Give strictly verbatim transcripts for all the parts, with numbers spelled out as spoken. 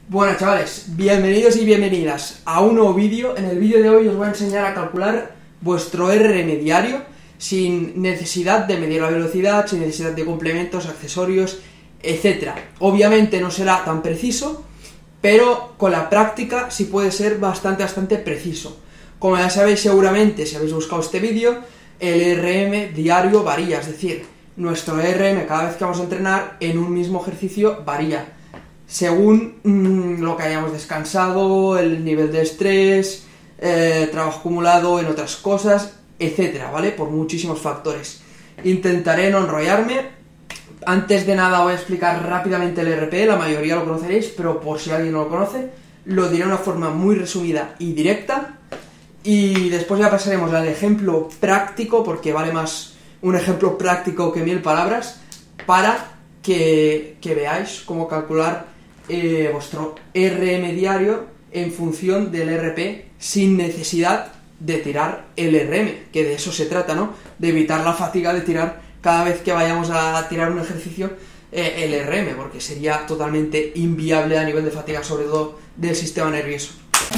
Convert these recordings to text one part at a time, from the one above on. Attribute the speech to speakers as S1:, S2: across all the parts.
S1: Bueno, chavales, bienvenidos y bienvenidas a un nuevo vídeo. En el vídeo de hoy os voy a enseñar a calcular vuestro R R M diario sin necesidad de medir la velocidad, sin necesidad de complementos, accesorios, etcétera. Obviamente no será tan preciso, pero con la práctica sí puede ser bastante, bastante preciso. Como ya sabéis seguramente, si habéis buscado este vídeo, el R R M diario varía, es decir, nuestro R R M cada vez que vamos a entrenar en un mismo ejercicio varía, según mmm, lo que hayamos descansado, el nivel de estrés, eh, trabajo acumulado en otras cosas, etcétera, ¿vale? Por muchísimos factores. Intentaré no enrollarme. Antes de nada voy a explicar rápidamente el R P, la mayoría lo conoceréis, pero por si alguien no lo conoce, lo diré de una forma muy resumida y directa. Y después ya pasaremos al ejemplo práctico, porque vale más un ejemplo práctico que mil palabras, para que, que veáis cómo calcular eh, vuestro R R M diario en función del R P sin necesidad de tirar el R R M, que de eso se trata, ¿no? De evitar la fatiga de tirar cada vez que vayamos a tirar un ejercicio eh, el R R M, porque sería totalmente inviable a nivel de fatiga, sobre todo del sistema nervioso.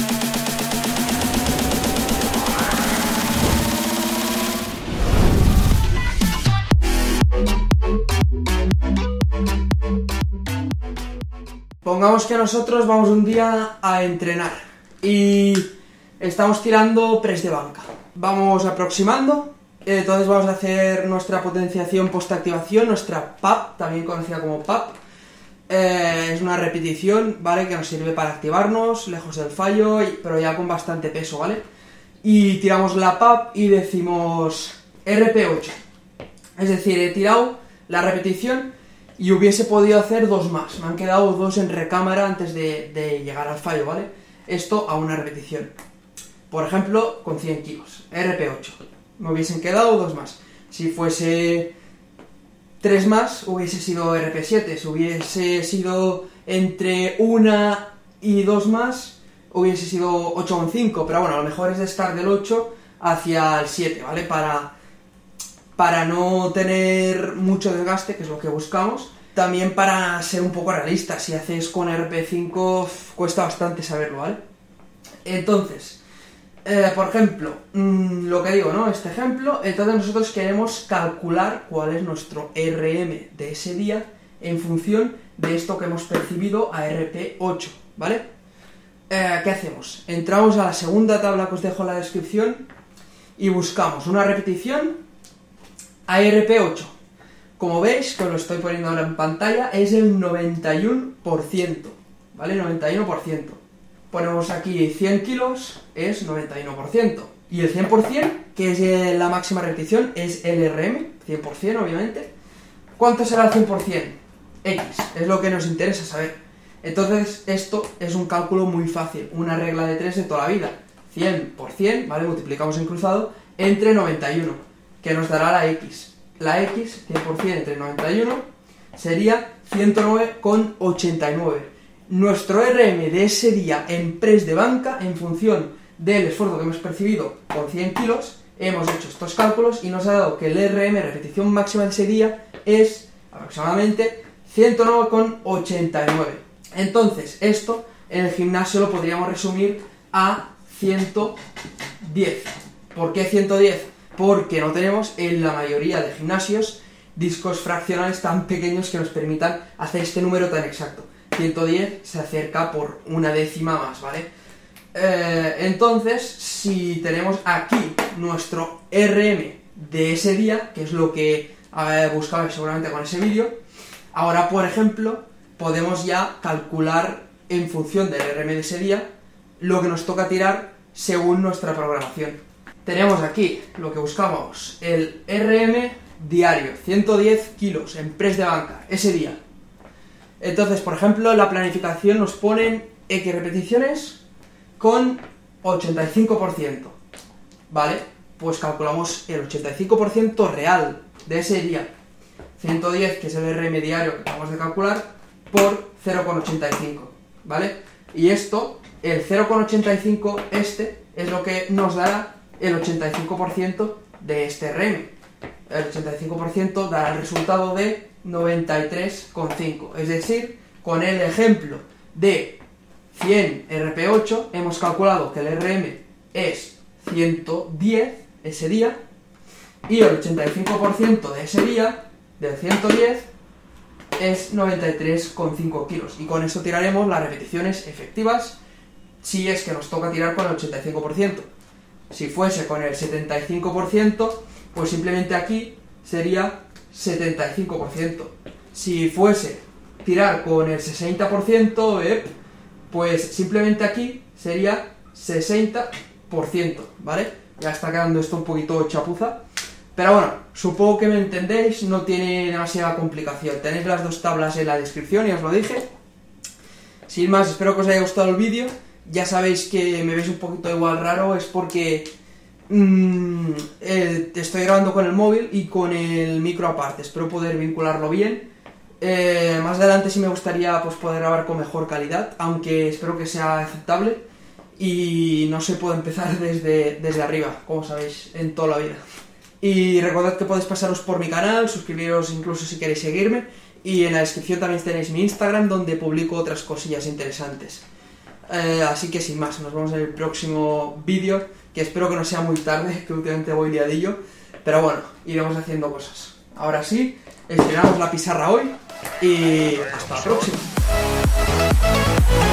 S1: Pongamos que nosotros vamos un día a entrenar y estamos tirando press de banca. Vamos aproximando, entonces vamos a hacer nuestra potenciación post-activación, nuestra P A P, también conocida como P A P. Eh, es una repetición, ¿vale? Que nos sirve para activarnos, lejos del fallo, pero ya con bastante peso, ¿vale? Y tiramos la P A P y decimos R P ocho. Es decir, he tirado la repetición y hubiese podido hacer dos más. Me han quedado dos en recámara antes de, de llegar al fallo, ¿vale? Esto a una repetición. Por ejemplo, con cien kilos. R P ocho. Me hubiesen quedado dos más. Si fuese tres más, hubiese sido R P siete. Si hubiese sido entre una y dos más, hubiese sido ocho coma cinco. Pero bueno, lo mejor es estar del ocho hacia el siete, ¿vale? Para... para no tener mucho desgaste, que es lo que buscamos. También para ser un poco realista, si haces con R P cinco cuesta bastante saberlo, ¿vale? Entonces, eh, por ejemplo, mmm, lo que digo, ¿no? Este ejemplo, entonces nosotros queremos calcular cuál es nuestro R R M de ese día en función de esto que hemos percibido a R P ocho, ¿vale? Eh, ¿Qué hacemos? Entramos a la segunda tabla que os dejo en la descripción y buscamos una repetición a R P ocho. Como veis, que os lo estoy poniendo ahora en pantalla, es el noventa y uno por ciento, ¿vale? noventa y uno por ciento. Ponemos aquí cien kilos, es noventa y uno por ciento. Y el cien por ciento, que es la máxima repetición, es el R R M, cien por ciento obviamente. ¿Cuánto será el cien por ciento? X, es lo que nos interesa saber. Entonces, esto es un cálculo muy fácil, una regla de tres de toda la vida. cien por ciento, ¿vale? Multiplicamos en cruzado entre noventa y uno, que nos dará la X. La X, cien por ciento entre noventa y uno, sería ciento nueve coma ochenta y nueve. Nuestro R R M de ese día en press de banca, en función del esfuerzo que hemos percibido con cien kilos, hemos hecho estos cálculos y nos ha dado que el R R M, repetición máxima de ese día, es aproximadamente ciento nueve coma ochenta y nueve. Entonces, esto en el gimnasio lo podríamos resumir a ciento diez. ¿Por qué ciento diez? Porque no tenemos en la mayoría de gimnasios discos fraccionales tan pequeños que nos permitan hacer este número tan exacto. ciento diez se acerca por una décima más, ¿vale? Eh, entonces, si tenemos aquí nuestro R R M de ese día, que es lo que eh, buscabais seguramente con ese vídeo, ahora, por ejemplo, podemos ya calcular en función del R R M de ese día lo que nos toca tirar según nuestra programación. Tenemos aquí lo que buscábamos, el R R M diario, ciento diez kilos en press de banca, ese día. Entonces, por ejemplo, la planificación nos ponen X repeticiones con ochenta y cinco por ciento, ¿vale? Pues calculamos el ochenta y cinco por ciento real de ese día. ciento diez, que es el R R M diario que acabamos de calcular, por cero coma ochenta y cinco, ¿vale? Y esto, el cero coma ochenta y cinco, este, es lo que nos dará el ochenta y cinco por ciento de este R R M. El ochenta y cinco por ciento dará el resultado de noventa y tres coma cinco. Es decir, con el ejemplo de cien R P ocho, hemos calculado que el R M es ciento diez ese día, y el ochenta y cinco por ciento de ese día, del ciento diez, es noventa y tres coma cinco kilos, y con eso tiraremos las repeticiones efectivas si es que nos toca tirar con el ochenta y cinco por ciento. Si fuese con el setenta y cinco por ciento, pues simplemente aquí sería setenta y cinco por ciento. Si fuese tirar con el sesenta por ciento, eh, pues simplemente aquí sería sesenta por ciento, ¿vale? Ya está quedando esto un poquito chapuza. Pero bueno, supongo que me entendéis, no tiene demasiada complicación. Tenéis las dos tablas en la descripción, ya os lo dije. Sin más, espero que os haya gustado el vídeo. Ya sabéis que me veis un poquito igual raro, es porque mmm, eh, estoy grabando con el móvil y con el micro aparte. Espero poder vincularlo bien. Eh, más adelante sí me gustaría pues, poder grabar con mejor calidad, aunque espero que sea aceptable. Y no se puede empezar desde, desde arriba, como sabéis, en toda la vida. Y recordad que podéis pasaros por mi canal, suscribiros incluso si queréis seguirme, y en la descripción también tenéis mi Instagram donde publico otras cosillas interesantes. Eh, así que sin más, nos vemos en el próximo vídeo, que espero que no sea muy tarde, que últimamente voy liadillo, pero bueno, iremos haciendo cosas. Ahora sí, estrenamos la pizarra hoy y hasta la próxima.